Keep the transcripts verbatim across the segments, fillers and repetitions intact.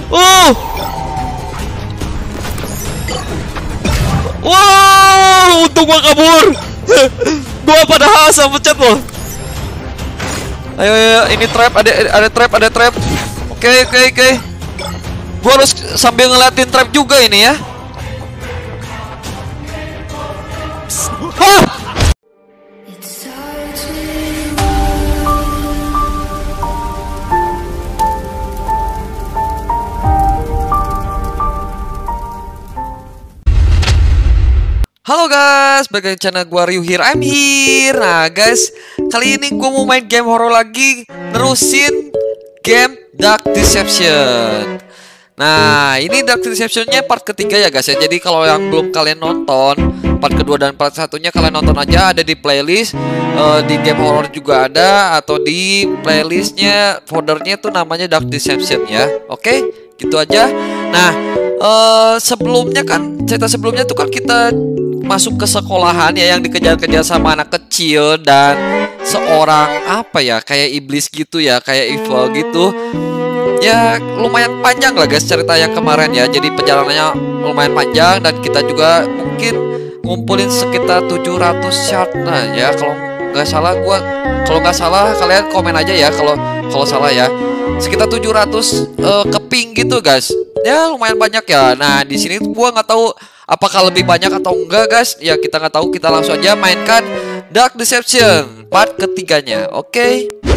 Uh. Wow, untung gua kabur. Gua padahal asal pencet loh. Ayo, ayo, ini trap, ada ada trap, ada trap. Oke, oke, oke. Gua harus sambil ngeliatin trap juga ini ya. Hah! Halo guys, balik lagi channel gua Ryu here, I'm here. Nah guys, kali ini gua mau main game horror lagi, nerusin game Dark Deception. Nah ini Dark Deceptionnya part ketiga ya guys ya. Jadi kalau yang belum kalian nonton part kedua dan part satunya, kalian nonton aja, ada di playlist. uh, Di game horror juga ada, atau di playlistnya, foldernya tuh namanya Dark Deception ya. Oke, gitu aja. Nah uh, sebelumnya kan, cerita sebelumnya tuh kan kita masuk ke sekolahan ya, yang dikejar-kejar sama anak kecil dan seorang apa ya, kayak iblis gitu ya, kayak evil gitu. Ya lumayan panjang lah guys cerita yang kemarin ya. Jadi perjalanannya lumayan panjang dan kita juga mungkin ngumpulin sekitar tujuh ratus shard. Nah ya kalau nggak salah gua, kalau nggak salah kalian komen aja ya kalau kalau salah ya. Sekitar tujuh ratus uh, keping gitu guys. Ya lumayan banyak ya. Nah di sini gua nggak tahu apakah lebih banyak atau enggak guys. Ya kita nggak tahu, kita langsung aja mainkan Dark Deception part ketiganya. Oke okay?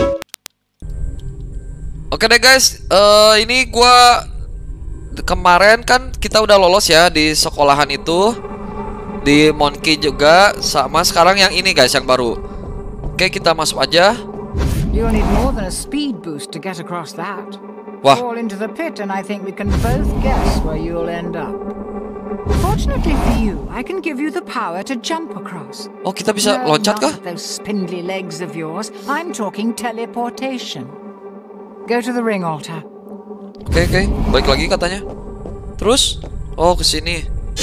Oke okay deh guys, uh, ini gua kemarin kan kita udah lolos ya di sekolahan itu, di Monkey juga, sama sekarang yang ini guys, yang baru. Oke okay, kita masuk aja. You'll need more than a speed boost to get across that. Wah. Fall into the pit and I think we can both guess where you'll end up. Fortunately for you, I can give you the power to jump across. Oh, kita bisa no, loncat kah? Those spindly legs of yours. I'm talking teleportation. Go to the ring altar. Oke okay, oke, okay. Balik lagi katanya. Terus? Oh, ke sini.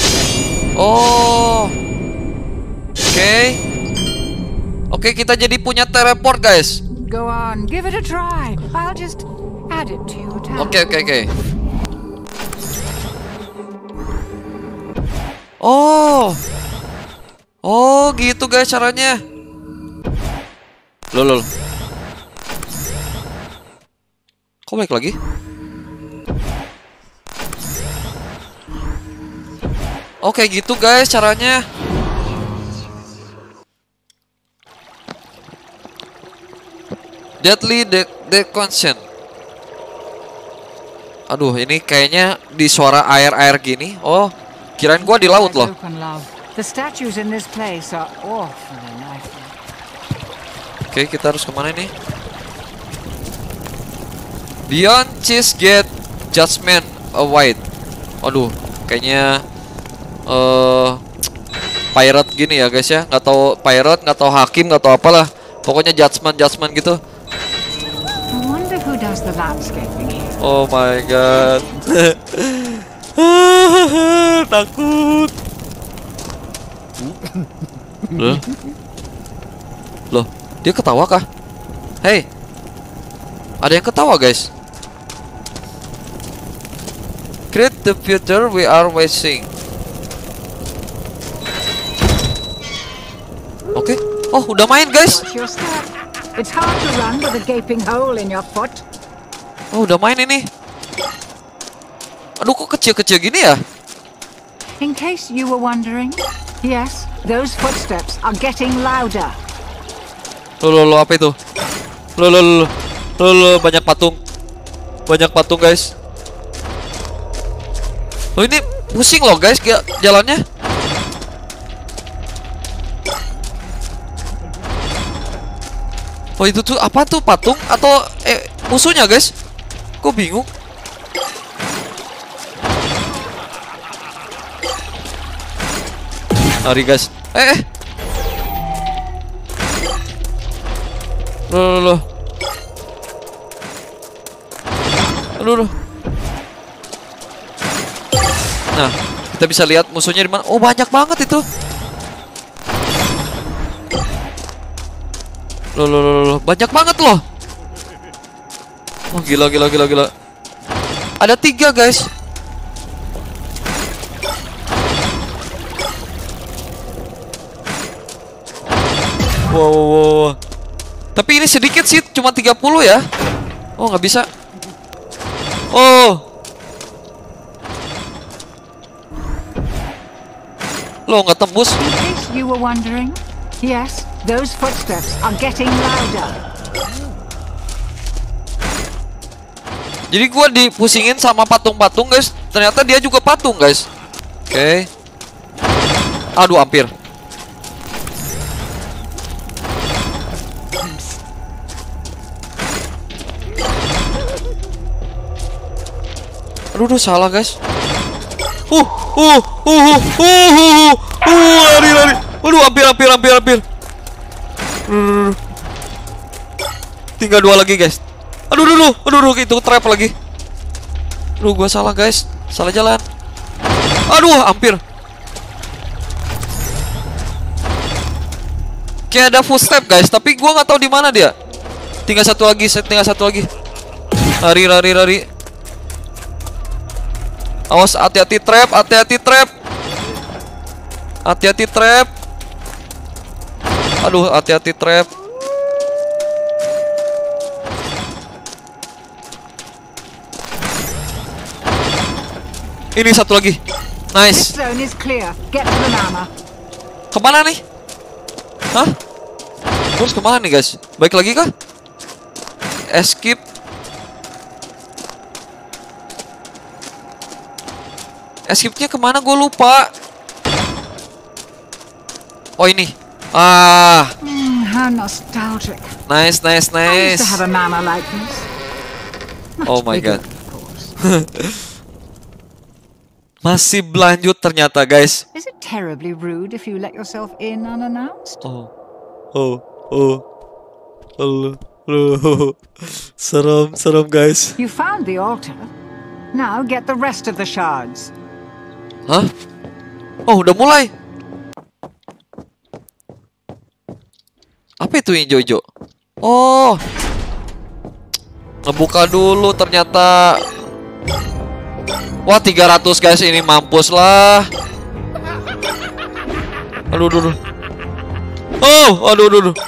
Oh. Oke. Okay. Oke, okay, kita jadi punya teleport, guys. Go on, give it a try. I'll just add it to your talent. Oke oke oke. Oh. Oh, gitu guys caranya. Loh, loh. Kok balik lagi? Oke, gitu guys caranya. Deadly de Deconsent. Aduh, ini kayaknya di suara air-air gini. Oh, kirain gua di laut loh. Oke, kita harus kemana nih? Beyond Cheese Gate Judgment Await. Aduh, kayaknya uh, pirate gini ya guys ya. Nggak tahu pirate, nggak tahu hakim, nggak tahu apalah. Pokoknya judgment judgment gitu. Oh my god. Takut. Loh. Loh, dia ketawa kah? Hey. Ada yang ketawa, guys. Create the future we are waiting. Oke. Okay. Oh, udah main, guys. It's hard to run with a gaping hole in your foot. Oh, udah main ini. Aduh, kok kecil-kecil gini ya? In case you were wondering, yes, those footsteps are getting louder. Loh, loh, loh, apa itu? Loh, loh, loh, loh, loh, banyak patung. Banyak patung, guys. Oh, ini pusing loh, guys, jalannya. Oh, itu tuh apa tuh, patung atau eh musuhnya, guys? Kok bingung? Lari, guys. Eh, eh. Loh, loh, loh. Aduh, loh. Nah, kita bisa lihat musuhnya di mana. Oh, banyak banget itu. Loh, loh, loh, loh, banyak banget loh. Oh, gila, gila, gila, gila. Ada tiga guys. Wow, wow, wow. Tapi ini sedikit sih, cuma tiga puluh ya. Oh, nggak bisa. Oh. Lo nggak tembus. In case you were wondering, yes, those footsteps are getting louder. Jadi gua dipusingin sama patung-patung guys. Ternyata dia juga patung guys. Oke. Okay. Aduh, hampir. Aduh, aduh, salah guys. Uh, uh, uh, uh, uh, uh, uh, lari, lari. Waduh, hampir, hampir, hampir, hampir. Uh, tinggal dua lagi guys. Aduh, aduh, aduh, aduh, itu trap lagi. Aduh, gua salah guys, salah jalan. Aduh, hampir. Kayak ada footstep guys, tapi gua nggak tahu di mana dia. Tinggal satu lagi, tinggal satu lagi. Lari, lari, lari. Awas, hati-hati trap, hati-hati trap. Hati-hati trap. Aduh, hati-hati trap. Ini satu lagi. Nice. This zone is clear. Get to the mama. Kemana nih? Hah? Terus kemana nih guys? Baik lagi kah? Escape. Escape-nya kemana? Gue lupa. Oh, ini. Ah. Mm, how nostalgic. Nice, nice, I nice. used to have a mama like this. Much Oh my bigger, god. of course. Masih berlanjut ternyata guys. Is it terribly rude if you let yourself in unannounced? Oh. Oh. Oh. Oh. Oh. Serem, serem guys. You found the altar. Now get the rest of the shards. Hah? Oh, udah mulai. Apa itu hijau-hijau? Oh. Ngebuka dulu ternyata. Wah, tiga ratus guys, ini mampus lah. Aduh, aduh, aduh. Oh, aduh, aduh, aduh.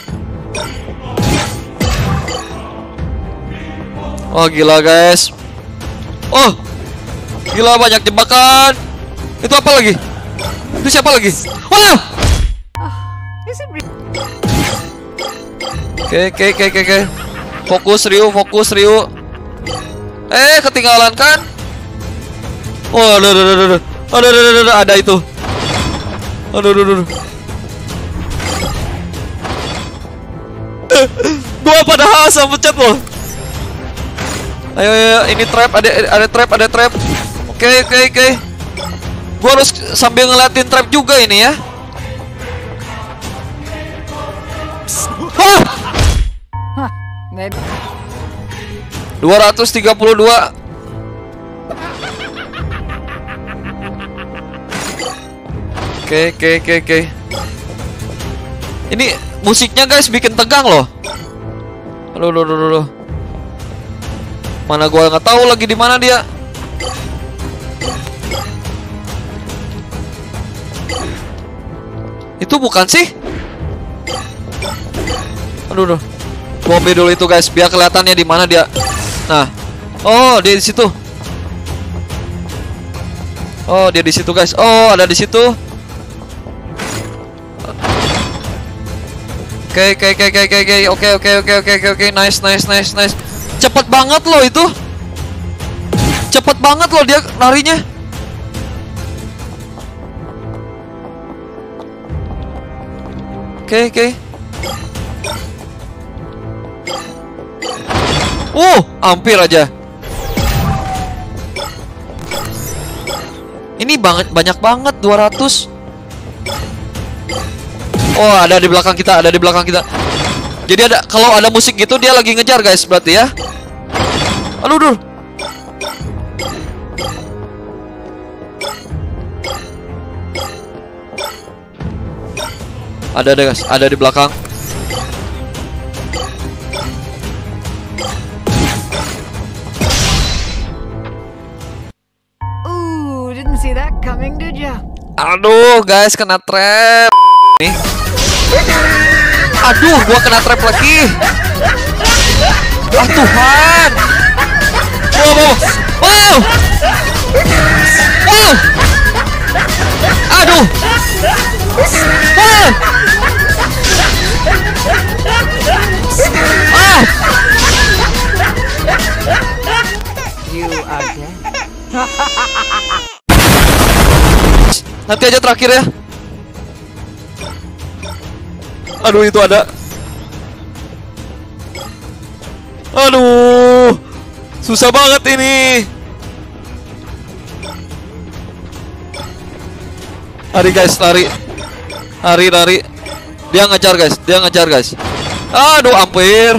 Oh, gila guys. Oh. Gila, banyak jebakan. Itu apa lagi? Itu siapa lagi? Wow. Is it re- Oke, oke, oke, oke, oke. Fokus Ryu, fokus Ryu. Eh, ketinggalan kan? Oh, aduh, aduh, aduh, aduh, aduh, aduh, aduh, ada itu. Aduh, aduh, aduh. Gua padahal asal pencet loh. Ayo, ayo, ini trap, ada, ada trap, ada trap. Oke, oke, oke. Gua harus sambil ngeliatin trap juga ini ya. Hah! Huh, maybe. dua ratus tiga puluh dua. Oke, oke, oke, oke. Ini musiknya guys bikin tegang loh. Aduh, aduh, aduh, aduh. Mana gua nggak tahu lagi di mana dia. Itu bukan sih? Aduh, aduh. Gua ambil dulu itu guys, biar kelihatannya di mana dia. Nah, oh dia di situ. Oh dia di situ guys. Oh ada di situ. Oke oke oke oke oke oke oke oke oke oke oke nice nice nice nice. Cepet banget loh itu. Cepet banget loh dia larinya. Oke oke. Uh, hampir aja. Ini banget banyak banget dua ratus. Oh, ada di belakang kita, ada di belakang kita. Jadi ada kalau ada musik gitu dia lagi ngejar guys berarti ya. Aduh, aduh. Ada ada guys, ada di belakang. Didn't see that coming, did ya? Aduh, guys, kena trap. Nih. Aduh, gua kena trap lagi. Ah, Tuhan. Wow, wow. Wow. Wow. Aduh. Wow. Ah. You are dead. Nanti aja terakhir ya. Aduh, itu ada. Aduh, susah banget ini. Lari guys, lari. Lari, lari. Dia ngejar guys, dia ngejar guys. Aduh, hampir.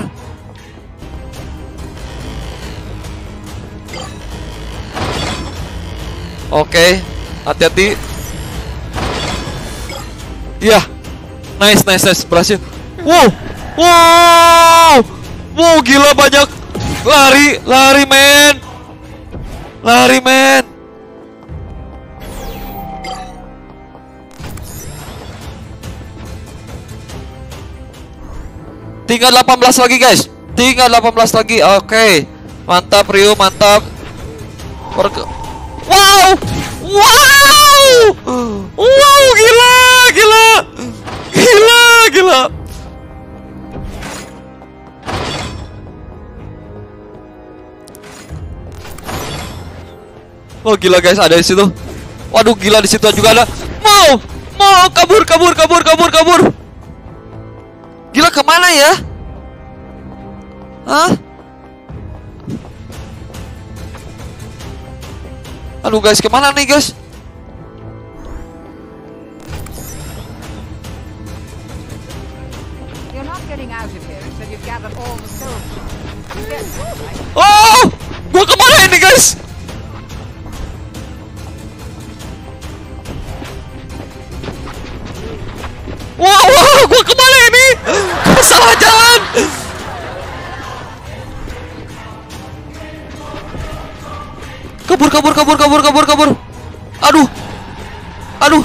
Oke, hati-hati. Iya. Nice, nice, nice, berhasil. Wow, wow, wow, gila banyak. Lari, lari men, lari men. Tinggal delapan belas lagi guys, tinggal delapan belas lagi. Oke, mantap Rio, mantap. Perke wow, wow, wow, gila, gila. Gila, gila. Oh gila guys, ada di situ. Waduh, gila, di situ juga ada. Mau, mau kabur, kabur, kabur, kabur, kabur. Gila, kemana ya? Hah? Aduh guys, kemana nih guys? Oh, gua kemana ini guys? Wow, wow, gua kemana ini? Gua salah jalan. Kabur, kabur, kabur, kabur, kabur, kabur. Aduh, aduh.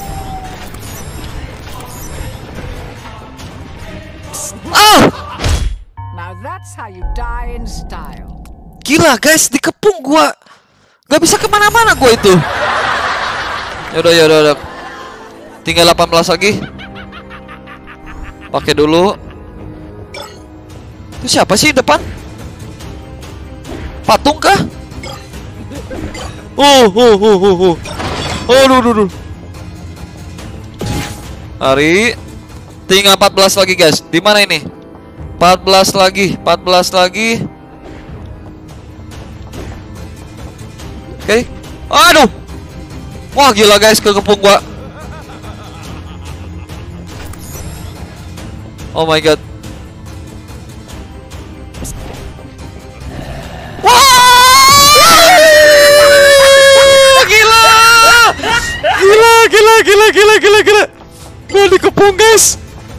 Ah. That's how you die in style. Gila guys, dikepung gua. Gak bisa kemana-mana gua itu. Yaudah, yaudah, yaudah. Tinggal delapan belas lagi. Pakai dulu. Itu siapa sih depan? Patung kah? Oh, oh, oh, oh, oh. Oh, duh, duh, duh. Hari. Tinggal empat belas lagi guys. Di mana ini? empat belas lagi, empat belas lagi. Oke. Okay. Aduh. Wah, gila guys, kekepung gua. Oh my god. Wah! Gila. Gila, gila, gila, gila, gila, gila. Gua dikepung guys.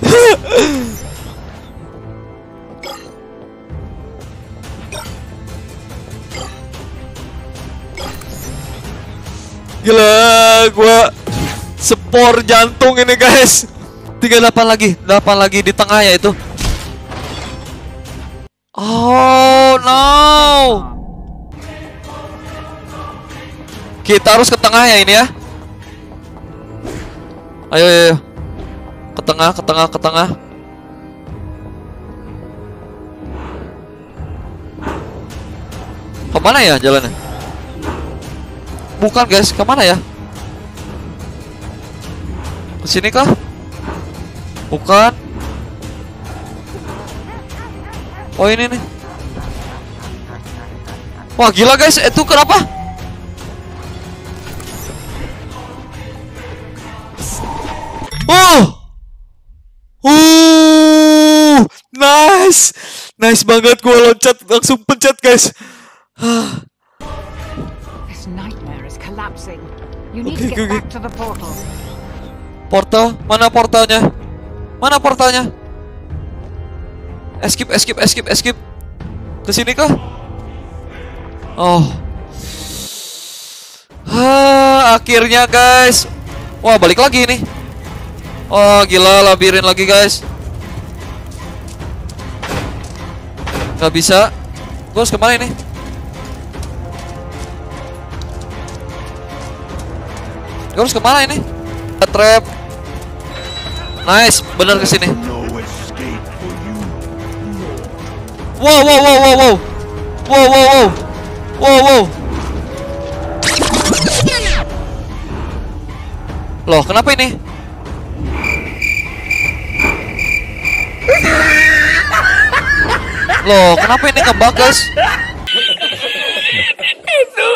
Gila, gua spor jantung ini guys. Tinggal delapan lagi, delapan lagi di tengah ya itu. Oh no. Kita harus ke tengah ya ini ya. Ayo, ayo, ayo. Ke tengah, ke tengah, ke tengah. Kemana ya jalannya? Bukan guys, kemana ya? Kesini kah? Bukan. Oh ini nih. Wah gila guys, itu kenapa? Oh, uh, nice, nice banget. Gua loncat langsung pencet guys. This nightmare is collapsing. You need Okay, to get okay, back to the portal. Portal? Mana portalnya? Mana portalnya? Escape, escape, escape, escape. Kesini kah? Oh. Ah, akhirnya guys. Wah, balik lagi nih. Oh, gila, labirin lagi guys. Gak bisa. Gue harus kemana ini? Gue harus kemana ini? Trap. Nice, bener kesini. Wow, wow, wow, wow, wow. Wow, wow, wow. Wow, wow. Loh, kenapa ini? Loh, kenapa ini ngebug, guys? Itu.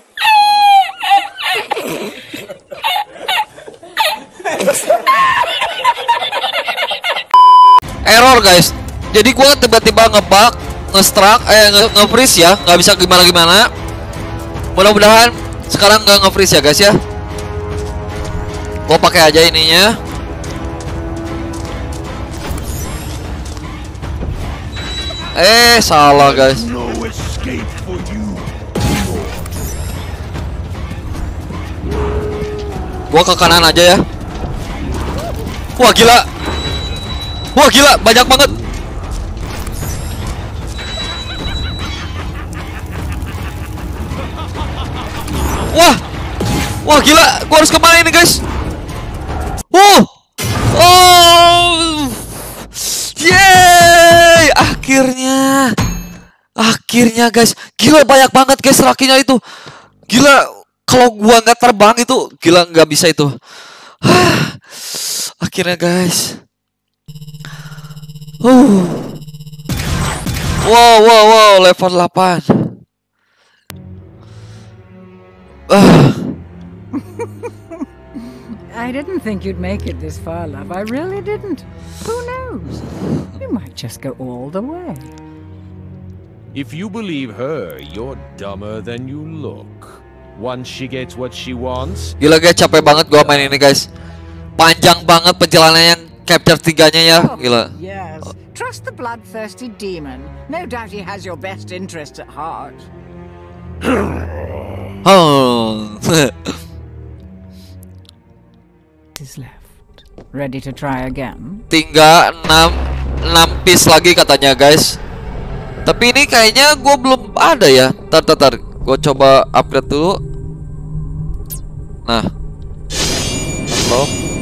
Error, guys. Jadi gua tiba-tiba ngebug, nge-struck, eh nge-freeze ya, nggak bisa gimana-gimana. Mudah-mudahan sekarang nggak nge-freeze ya, guys ya. Gua pakai aja ininya. Eh, salah guys. Gua ke kanan aja ya. Wah, gila. Wah, gila, banyak banget. Wah. Wah, gila. Gua harus kemana ini, guys? Oh. Oh. Yeay, akhirnya. Akhirnya guys. Gila, banyak banget guys rakinya itu. Gila, kalau gua nggak terbang itu, gila nggak bisa itu. Akhirnya guys. Uh. Wow, wow, wow, level delapan. Ah. I didn't think you'd make it this far, love. I really didn't. Who knows? You might just go all the way. If you believe her, you're dumber than you look. Once she gets what she wants. Gila guys, capek banget gua main ini guys. Panjang banget perjalanan yang capture tiganya ya. Gila. Yes. Trust the bloodthirsty demon. No doubt he has your best interests at heart. Oh. Is left. Ready to try again? Tinggal enam piece lagi katanya guys. Tapi ini kayaknya gue belum ada ya. Tar tar tar. Gue coba upgrade dulu. Nah. Halo.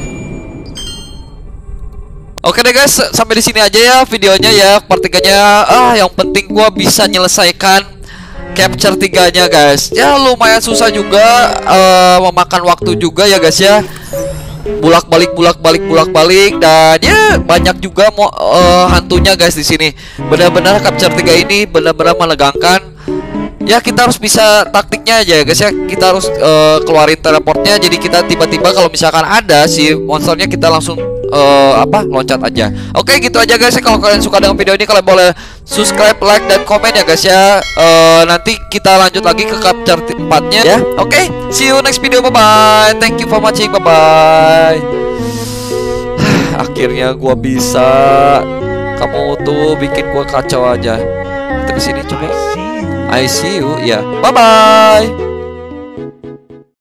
Oke deh guys, sampai di sini aja ya videonya ya. Part tiganya. Ah, yang penting gue bisa nyelesaikan capture tiganya guys. Ya lumayan susah juga, uh, memakan waktu juga ya guys ya. Bulak balik bulak balik bulak balik dan ya banyak juga mau uh, hantunya guys di sini. Benar-benar capture tiga ini benar-benar menegangkan. Ya kita harus bisa taktiknya aja ya guys ya. Kita harus uh, keluarin teleportnya. Jadi kita tiba-tiba kalau misalkan ada si monsternya kita langsung uh, apa loncat aja. Oke gitu aja guys ya. Kalau kalian suka dengan video ini kalian boleh subscribe, like dan komen ya guys ya. uh, Nanti kita lanjut lagi ke capture empatnya ya. Oke, see you next video, bye bye. Thank you for watching, bye bye. Akhirnya gua bisa. Kamu tuh bikin gua kacau aja. Kita kesini coba. I see you, ya. Bye bye.